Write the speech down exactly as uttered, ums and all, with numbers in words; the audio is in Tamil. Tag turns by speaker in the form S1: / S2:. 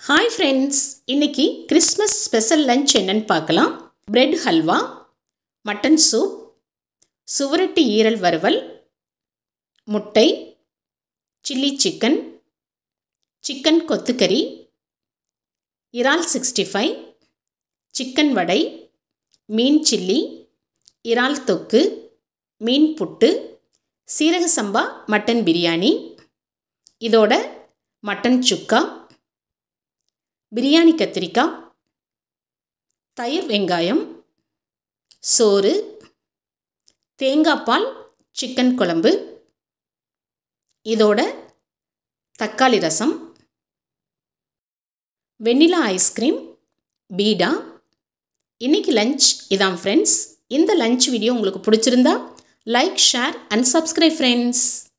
S1: Hi friends, இன்னைக்கு கிறிஸ்மஸ் ஸ்பெஷல் லஞ்ச் என்னன்னு பார்க்கலாம். பிரெட் ஹல்வா, மட்டன் சூப், சுவரட்டி ஈரல் வறுவல், முட்டை, சில்லி சிக்கன், சிக்கன் கொத்துக்கறி, இறால் சிக்ஸ்டி ஃபைவ், சிக்கன் வடை, மீன் சில்லி, இறால் தொக்கு, மீன் புட்டு, சீரக சம்பா மட்டன் பிரியாணி, இதோட மட்டன் சுக்கா, பிரியாணி கத்திரிக்காய், தயிர் வெங்காயம், சோறு, தேங்காய் பால் சிக்கன் குழம்பு, இதோட தக்காளி ரசம், வெண்ணிலா ஐஸ்கிரீம், பீடா. இன்னைக்கு லஞ்ச் இதான் ஃப்ரெண்ட்ஸ். இந்த லஞ்ச் வீடியோ உங்களுக்கு பிடிச்சிருந்தா like, share and subscribe friends.